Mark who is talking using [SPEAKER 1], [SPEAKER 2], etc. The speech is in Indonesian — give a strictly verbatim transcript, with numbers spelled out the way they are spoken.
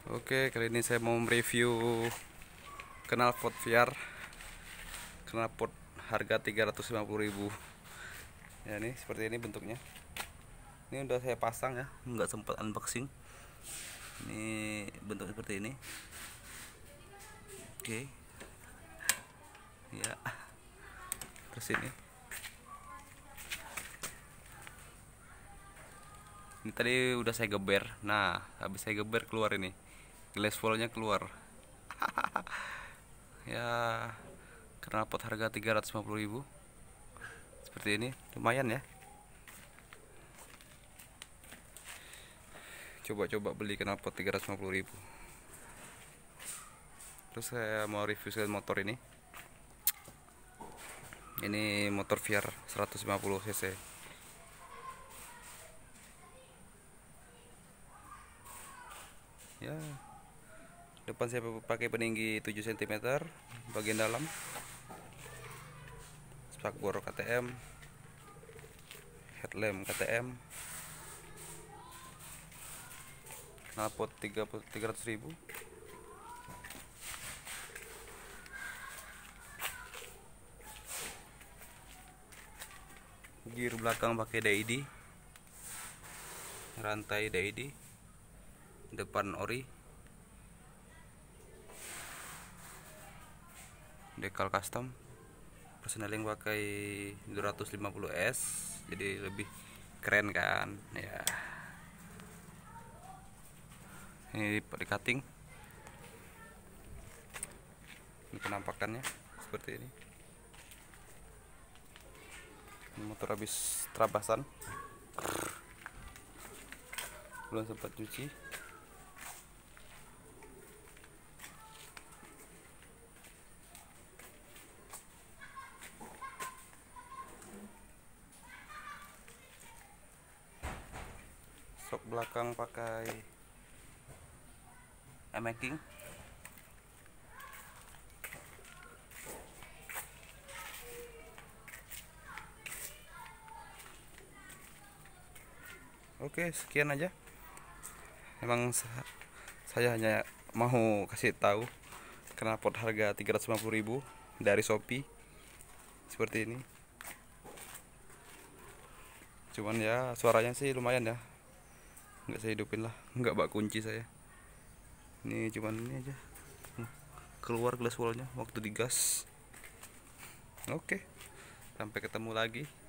[SPEAKER 1] Oke, kali ini saya mau mereview knalpot V R. Knalpot harga tiga ratus lima puluh ribu. Ya, ini seperti ini bentuknya. Ini udah saya pasang ya, nggak sempat unboxing. Ini bentuknya seperti ini. Oke. Ya. Terus ini. Ini tadi udah saya geber. Nah, habis saya geber keluar ini. Glass wallnya keluar. Ya, knalpot harga tiga ratus lima puluh ribu. Seperti ini, lumayan ya. Coba-coba beli knalpot tiga ratus lima puluh ribu. Terus saya mau review sekalian motor ini. Ini motor V R seratus lima puluh cc. Ya, depan saya pakai peninggi tujuh sentimeter, bagian dalam spakbor K T M, headlamp K T M, knalpot tiga ratus ribu. Gear belakang pakai D I D, rantai D I D, depan ori, dekal custom, persneling pakai dua ratus lima puluh S, jadi lebih keren kan ya. Ini di cutting, ini penampakannya seperti ini. Motor habis terabasan, belum sempat cuci. Sok belakang pakai emaking. Oke, sekian aja. Emang saya hanya mau kasih tahu knalpot harga tiga ratus lima puluh ribu dari Shopee seperti ini. Cuman ya suaranya sih lumayan ya. Nggak saya hidupin lah, nggak bak kunci saya. Ini cuman ini aja. Keluar glass wallnya waktu digas. Oke, sampai ketemu lagi.